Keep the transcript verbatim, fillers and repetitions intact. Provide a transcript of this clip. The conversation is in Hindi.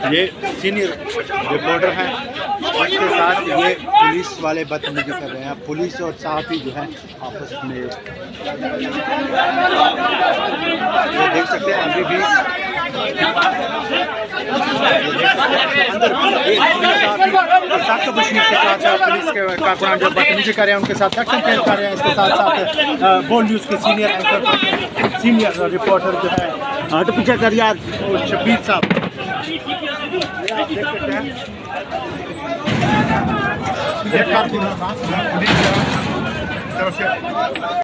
ये सीनियर रिपोर्टर हैं, उसके साथ ये पुलिस वाले बदतमीजी कर रहे हैं। पुलिस और सहाफ़ी जो है आपस में, ये देख सकते हैं अभी भी अंदर सख्त तशरीफ के साथ पुलिस के कारकुनान जो बदतमीजी कर रहे हैं उनके साथ एक्शन पेश कर रहे हैं। इसके साथ साथ बोल न्यूज़ के सीनियर एंकर सीनियर रिपोर्टर जो है हट पीछे कर यार शबीर साहब, आप देख सकते हैं ये कारकुनान पुलिस